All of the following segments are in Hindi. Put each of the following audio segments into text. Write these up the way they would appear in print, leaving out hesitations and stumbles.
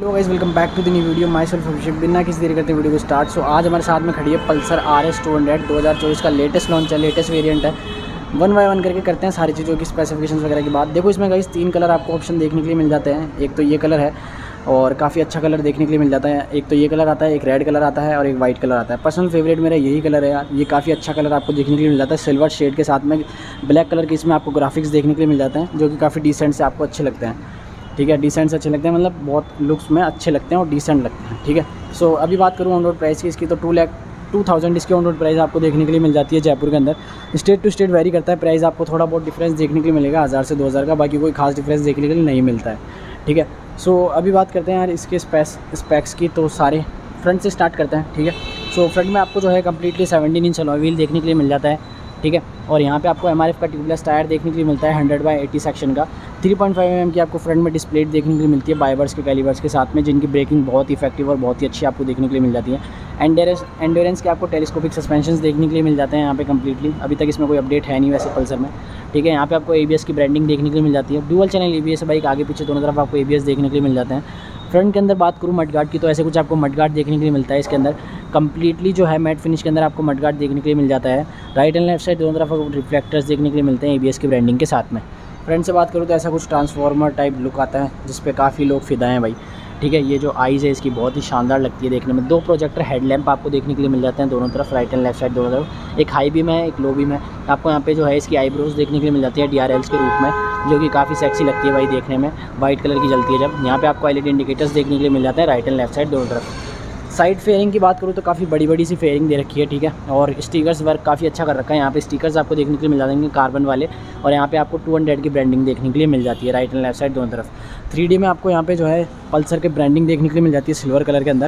Hello guys, welcome back to the new video. Myself Abhishek. बिना किसी देरी करते वीडियो को स्टार्ट। सो आज हमारे साथ में खड़ी है पल्सर RS 200 2024 का लेटेस्ट लॉन्च है, लेटेस्ट वेरिएंट है। वन बाय वन करके करते हैं सारी चीज़ों की स्पेसिफिकेशंस वगैरह की बात। देखो इसमें गाइस 3 कलर आपको ऑप्शन देखने के लिए मिल जाते हैं। एक तो ये कलर है और काफ़ी अच्छा कलर देखने के लिए मिल जाता है। एक तो ये कलर आता है, एक रेड कलर आता है और एक वाइट कलर आता है। पर्सनल फेवरेट मेरा यही कलर है यार। ये काफ़ी अच्छा कलर आपको देखने के लिए मिल जाता है सिल्वर शेड के साथ में। ब्लैक कलर के इसमें आपको ग्राफिक्स देखने के लिए मिल जाते हैं जो कि काफ़ी डिसेंट से आपको अच्छे लगते हैं। ठीक है, डिसेंट से अच्छे लगते हैं, मतलब बहुत लुक्स में अच्छे लगते हैं और डिसेंट लगते हैं। ठीक है, सो अभी बात करूँ ऑन रोड प्राइस की इसकी, तो 2,02,000 इसकी ऑन रोड प्राइस आपको देखने के लिए मिल जाती है जयपुर के अंदर। स्टेट टू स्टेट वेरी करता है प्राइस, आपको थोड़ा बहुत डिफरेंस देखने के लिए मिलेगा 1000 से 2000 का, बाकी कोई खास डिफरेंस देखने के लिए नहीं मिलता है। ठीक है, सो अभी बात करते हैं यार इसके स्पेक्स की, तो सारे फ्रंट से स्टार्ट करते हैं। ठीक है, सो फ्रंट में आपको जो है कम्प्लीटली 17 इंच अलॉय व्हील देखने के लिए मिल जाता है। ठीक है, और यहाँ पे आपको MRF का ट्यूबलेस टायर देखने के लिए मिलता है 100/80 सेक्शन का। 3.5 mm की आपको फ्रंट में डिस्प्ले देखने के लिए मिलती है बाइबर्स के कैलिबर्स के साथ में, जिनकी ब्रेकिंग बहुत इफेक्टिव और बहुत ही अच्छी आपको देखने के लिए मिल जाती है। एंड्योरेंस के आपको टेलीस्कोपिक सस्पेंशंस देखने के लिए मिल जाते हैं यहाँ पे कम्प्लीटली। अभी तक इसमें कोई अपडेट है नहीं वैसे पल्सर में। ठीक है, यहाँ पे आपको ABS की ब्रांडिंग देखने के लिए मिल जाती है। डुअल चैनल ABS बाइक आगे पीछे दोनों तरफ आपको ABS देखने के लिए मिल जाते हैं। फ्रंट के अंदर बात करूँ मडगार्ड की, तो ऐसे कुछ आपको मडगार्ड देखने के लिए मिलता है इसके अंदर। कम्प्लीटली जो है मैट फिनिश के अंदर आपको मडगार्ड देखने के लिए मिल जाता है। राइट एंड लेफ्ट साइड दोनों तरफ आपको रिफ्लेक्टर्स देखने के लिए मिलते हैं ABS की ब्रांडिंग के साथ में। फ्रंट से बात करूँ तो ऐसा कुछ ट्रांसफार्मर टाइप लुक आता है जिस पे काफ़ी लोग फिदा हैं भाई। ठीक है, ये जो आइज़ है इसकी बहुत ही शानदार लगती है देखने में। 2 प्रोजेक्टर हेडलैम्प आपको देखने के लिए मिल जाते हैं दोनों तरफ, राइट एंड लेफ्ट साइड दोनों तरफ। एक हाई बीम है, एक लो बीम है। आपको यहाँ पे जो है इसकी आईब्रोज देखने के लिए मिल जाती है DRLs के रूप में, जो कि काफ़ी सेक्सी लगती है भाई देखने में। वाइट कलर की जलती है जब। यहाँ पे आपको LED इंडिकेटर्स देखने के लिए मिल जाते हैं राइट एंड लेफ्ट साइड दोनों तरफ। साइड फेयरिंग की बात करूँ तो काफ़ी बड़ी बड़ी सी फेयरिंग दे रखी है। ठीक है, और स्टिकर्स वर्क काफ़ी अच्छा कर रखा है। यहाँ पे स्टिकर्स आपको देखने के लिए मिल जाएंगे कार्बन वाले, और यहाँ पे आपको 200 की ब्रांडिंग देखने के लिए मिल जाती है राइट एंड लेफ्ट साइड दोनों तरफ। 3D में आपको यहाँ पे जो है पल्सर के ब्रांडिंग देखने के लिए मिल जाती है सिल्वर कलर के अंदर,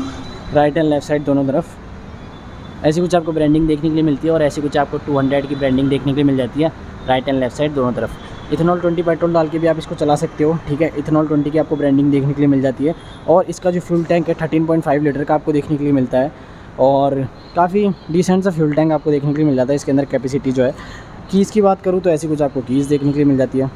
राइट एंड लेफ्ट साइड दोनों तरफ। ऐसी कुछ आपको ब्रांडिंग देखने के लिए मिलती है, और ऐसी कुछ आपको 200 की ब्रांडिंग देखने के लिए मिल जाती है राइट एंड लेफ्ट साइड दोनों तरफ। इथेनॉल 20 पेट्रोल डाल के भी आप इसको चला सकते हो। ठीक है, इथेनॉल 20 की आपको ब्रांडिंग देखने के लिए मिल जाती है, और इसका जो फ्यूल टैंक है 13.5 लीटर का आपको देखने के लिए मिलता है, और काफ़ी डिसेंट सा फ्यूल टैंक आपको देखने के लिए मिल जाता है इसके अंदर। कैपेसिटी जो है, कीज़ की बात करूँ तो ऐसी कुछ आपको कीज़ देखने के लिए मिल जाती है,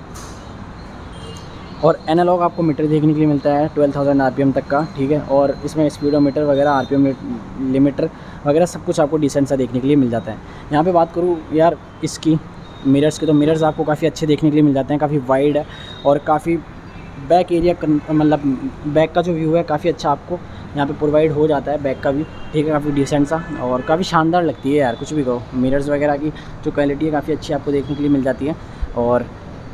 और एनालॉग आपको मीटर देखने के लिए मिलता है 12,000 RPM तक का। ठीक है, और इसमें स्पीडोमीटर वगैरह RPM लिमिटर वगैरह सब कुछ आपको डिसेंट सा देखने के लिए मिल जाता है। यहाँ पे बात करूँ यार इसकी मिरर्स के, तो मिरर्स आपको काफ़ी अच्छे देखने के लिए मिल जाते हैं। काफ़ी वाइड है और काफ़ी बैक एरिया, मतलब बैक का जो व्यू है काफ़ी अच्छा आपको यहाँ पे प्रोवाइड हो जाता है बैक का भी। ठीक है, काफ़ी डिसेंट सा और काफ़ी शानदार लगती है यार, कुछ भी कहो। मिरर्स वगैरह की जो क्वालिटी है काफ़ी अच्छी आपको देखने के लिए मिल जाती है। और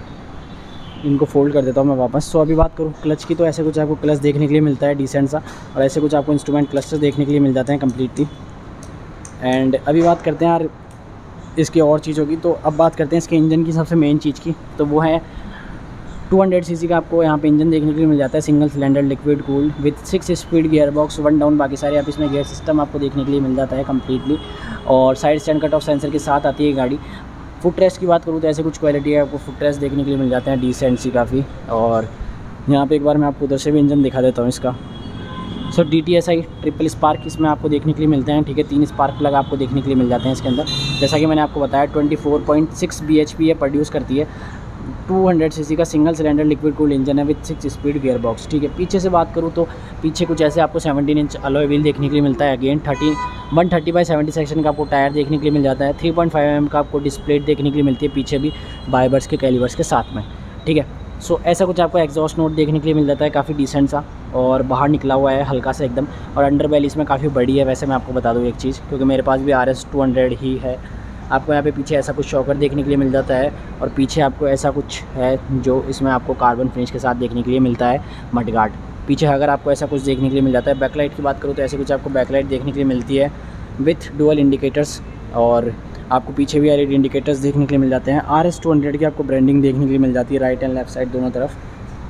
इनको फोल्ड कर देता हूँ मैं वापस। सो अभी बात करूँ क्लच की, तो ऐसे कुछ आपको क्लच देखने के लिए मिलता है डिसेंट सा, और ऐसे कुछ आपको इंस्ट्रूमेंट क्लस्टर देखने के लिए मिल जाते हैं कम्प्लीटली। एंड अभी बात करते हैं यार इसकी और चीज़ों की, तो अब बात करते हैं इसके इंजन की सबसे मेन चीज़ की, तो वो है 200 cc का आपको यहाँ पे इंजन देखने के लिए मिल जाता है। Single cylinder liquid cooled with 6 speed gear box, 1 down, बाकी सारे आप इसमें गियर सिस्टम आपको देखने के लिए मिल जाता है कम्प्लीटली। और side stand cut off sensor के साथ आती है गाड़ी। फुट रेस्ट की बात करूँ तो ऐसे कुछ क्वालिटी है, आपको फुट रेस्ट देखने के लिए मिल जाते हैं डिसेंट सी काफ़ी। और यहाँ पे एक बार मैं आपको उधर से भी इंजन दिखा देता हूँ इसका। सो DTSI ट्रिपल स्पार्क इसमें आपको देखने के लिए मिलते हैं। ठीक है, 3 स्पार्क प्लग आपको देखने के लिए मिल जाते हैं इसके अंदर। जैसा कि मैंने आपको बताया 24.6 bhp ये प्रोड्यूस करती है। 200 cc का single cylinder liquid cooled engine है विथ 6 स्पीड गियर बॉक्स। ठीक है, पीछे से बात करूँ तो पीछे कुछ ऐसे आपको 17 इंच अलॉय व्हील देखने के लिए मिलता है। अगेन 130/70 सेक्शन का आपको टायर देखने के लिए मिल जाता है। 3.5 mm का आपको डिस्प्ले देखने के लिए मिलती है पीछे भी बाइबर्स के कैलिबर्स के साथ में। ठीक है, सो ऐसा कुछ आपको एग्जॉस्ट नोट देखने के लिए मिल जाता है, काफ़ी डिसेंट सा और बाहर निकला हुआ है हल्का सा एकदम। और अंडर बेल इसमें काफ़ी बड़ी है। वैसे मैं आपको बता दूँ एक चीज़, क्योंकि मेरे पास भी RS 200 ही है। आपको यहाँ पे पीछे ऐसा कुछ शॉकर देखने के लिए मिल जाता है, और पीछे आपको ऐसा कुछ है जो इसमें आपको कार्बन फिनिश के साथ देखने के लिए मिलता है मडगार्ड। पीछे अगर आपको ऐसा कुछ देखने के लिए मिल जाता है। बैकलाइट की बात करूँ तो ऐसे कुछ आपको बैकलाइट देखने के लिए मिलती है विथ डुअल इंडिकेटर्स, और आपको पीछे भी LED इंडिकेटर्स देखने के लिए मिल जाते हैं। RS 200 की आपको ब्रांडिंग देखने के लिए मिल जाती है राइट एंड लेफ्ट साइड दोनों तरफ।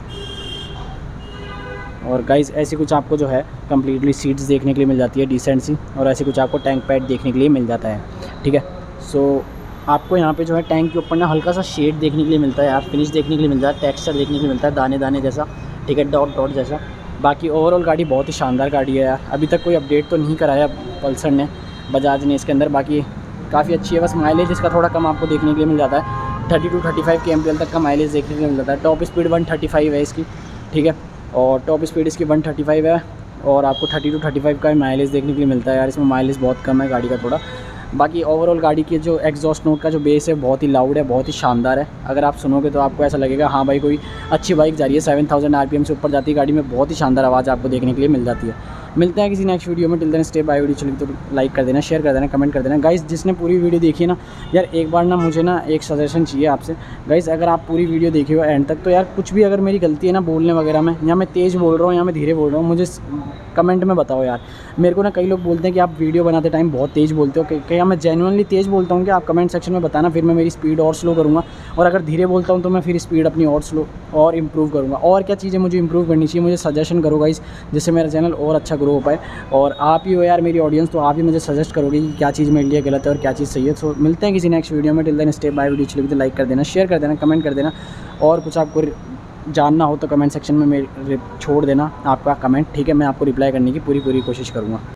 और गाइस ऐसी कुछ आपको जो है कम्प्लीटली सीट्स देखने के लिए मिल जाती है डिसेंट सी, और ऐसे कुछ आपको टैंक पैड देखने के लिए मिल जाता है। ठीक है, सो आपको यहाँ पे जो है टैंक के ऊपर ना हल्का सा शेड देखने के लिए मिलता है, आप फिनिश देखने के लिए मिलता है, टेक्सचर देखने के लिए मिलता है दाने दाने जैसा। ठीक है, डॉट डॉट जैसा। बाकी ओवरऑल गाड़ी बहुत ही शानदार गाड़ी है यार। अभी तक कोई अपडेट तो नहीं कराया पल्सर ने, बजाज ने इसके अंदर। बाकी काफ़ी अच्छी है, बस माइलेज इसका थोड़ा कम आपको देखने के लिए मिल जाता है। 30 to 35 kmpl तक का माइलेज देखने के लिए मिल जाता है। टॉप स्पीड 135 है इसकी। ठीक है, और टॉप स्पीड इसकी 135 है और आपको 30 to 35 का माइलेज देखने के लिए मिलता है यार। इसमें माइलेज बहुत कम है गाड़ी का थोड़ा। बाकी ओवरऑल गाड़ी की जो एग्जॉस्ट नोट का जो बेस है बहुत ही लाउड है, बहुत ही शानदार है। अगर आप सुनोगे तो आपको ऐसा लगेगा हाँ भाई कोई अच्छी बाइक जा रही है। 7000 RPM से ऊपर जाती है गाड़ी में, बहुत ही शानदार आवाज़ आपको देखने के लिए मिल जाती है। मिलते हैं किसी नेक्स्ट वीडियो में। Till then stay bye. Video चली तो लाइक कर देना, शेयर कर देना, कमेंट कर देना। गाइस जिसने पूरी वीडियो देखी है ना यार, एक बार ना मुझे ना एक सजेशन चाहिए आपसे। गाइस अगर आप पूरी वीडियो देखी हो एंड तक तो यार कुछ भी अगर मेरी गलती है ना बोलने वगैरह में, या मैं तेज़ बोल रहा हूँ या मैं धीरे बोल रहा हूँ, मुझे कमेंट में बताओ यार। मेरे को ना कई लोग बोलते हैं कि आप वीडियो बनाते टाइम बहुत तेज़ बोलते हो, क्या मैं जेन्युइनली तेज़ बोलता हूँ कि आप कमेंट सेक्शन में बताना, फिर मैं मेरी स्पीड और स्लो करूँगा। और अगर धीरे बोलता हूँ तो मैं फिर स्पीड अपनी और स्लो और इम्प्रूव करूँगा। और क्या चीज़ें मुझे इम्प्रूव करनी चाहिए मुझे सजेशन करो गाइस, जिससे मेरा चैनल और अच्छा ग्रो हो पाए। और आप ही हो यार मेरी ऑडियंस, तो आप ही मुझे सजेस्ट करोगे कि क्या चीज़ मेरे लिए गलत है और क्या चीज़ सही है। सो मिलते हैं किसी नेक्स्ट वीडियो में। Till then stay bye. Video चलेगी तो लाइक कर देना, शेयर कर देना, कमेंट कर देना। और कुछ आपको जानना हो तो कमेंट सेक्शन में मेरे छोड़ देना आपका कमेंट, ठीक है। मैं आपको रिप्लाई करने की पूरी कोशिश करूँगा।